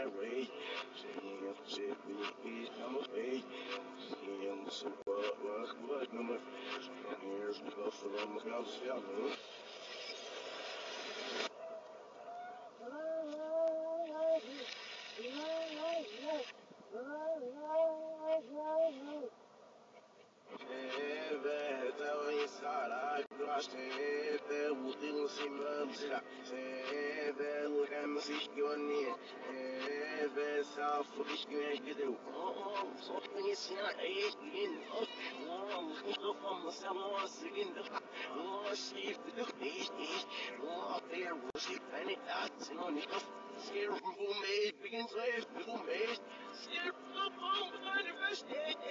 way. Shit, we I'm a fake. So what, number? Here's the buffer on my house, yeah, Scared from who made, begins with who made. Scared from home, kind of best.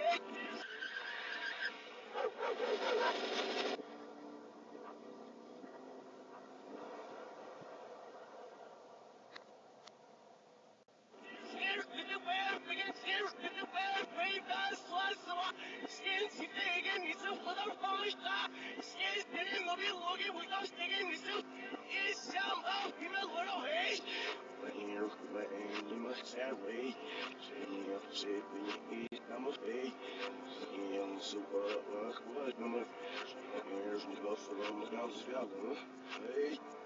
I'm a fake. So what, number? Here's the buffer on my house, yeah, hey.